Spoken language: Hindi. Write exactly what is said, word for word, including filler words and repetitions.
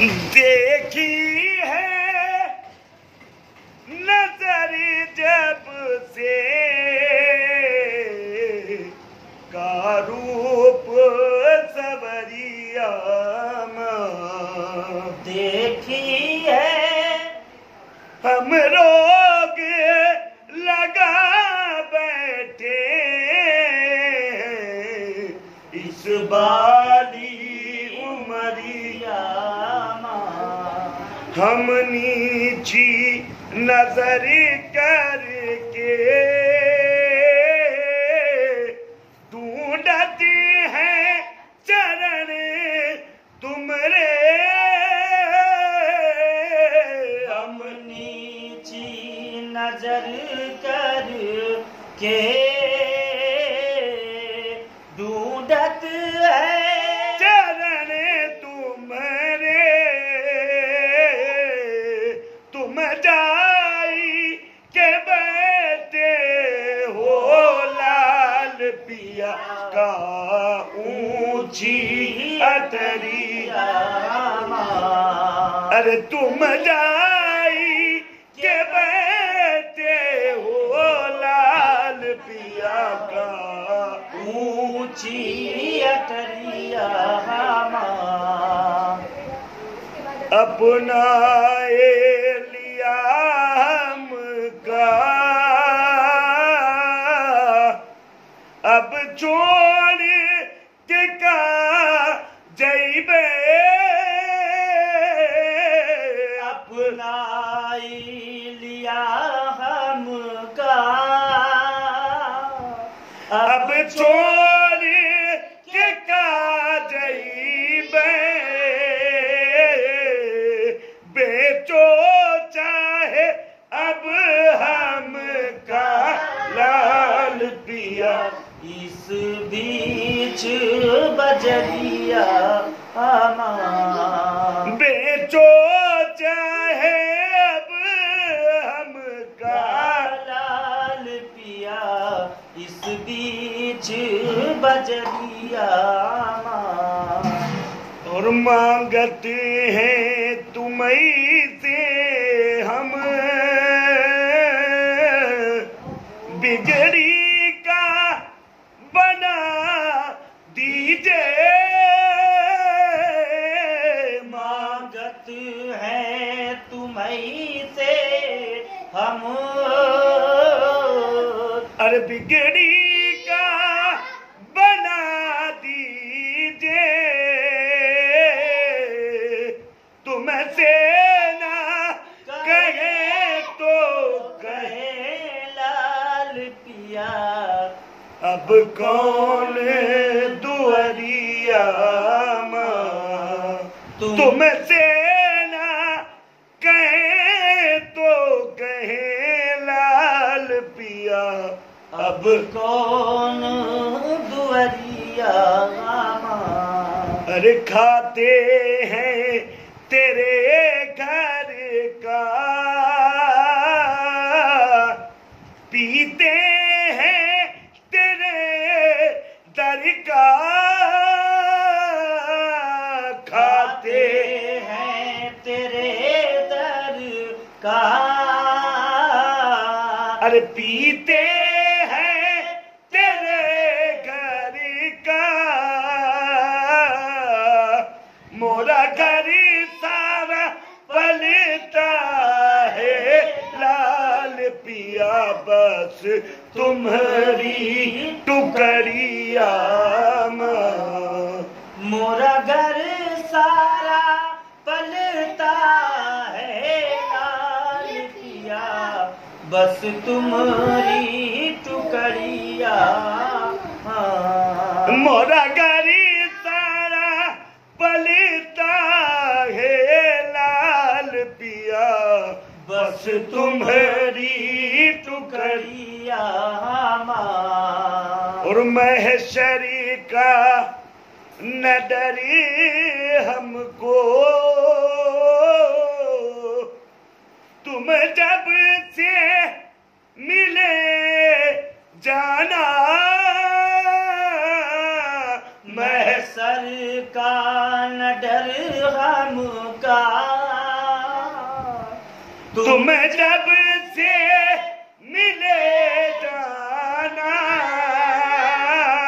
देखी है नजर जब से का रूप सवरिया देखी है हम रोग लगा बैठे इस बाली उमरिया हम नीची नजर करके ढूंढते हैं चरण तुमरे हम नीची नजर कर के ढूंढत है चरण तुम्हारे तुम जाई के बैठे हो लाल पिया का ऊंची अटरिया अरे तुम जाई के बैठे हो लाल पिया का ऊंची अटरिया अपना लिया हमका अब छोड़ के का जइबे अपना लिया हमका अब छोड़ के का जइबे बेचो चाहे अब हम का लाल पिया इस बीच बजरिया बेचो चाहे अब हम का लाल पिया इस बीच बजरिया और मांगते हैं तुम्हीं से हम बिगड़ी का बना दीजिए मांगत है तुम्हीं से हम अरे बिगड़ी का बना दीजिए तुमसे ना कहे तो कहे लाल पिया अब कौन दुआरिया तुमसे ना कहे तो कहे लाल पिया अब कौन दुआरिया अरे खाते हैं तेरे घर का पीते हैं तेरे दर का खाते हैं तेरे दर का अरे पीते हैं तेरे घर का मोरा घर सारा पलता है लाल पिया बस तुम्हारी टुकड़िया मोरा घर सारा पलता है लाल पिया बस तुम्हारी टुकड़िया मोरा घर सारा पलता है लाल पिया बस तुम्हारी टुकड़िया और महशरी का न डरे हमको तुम जब से मिले जाना महशर का न डर मरहम का। तुम जब से मिले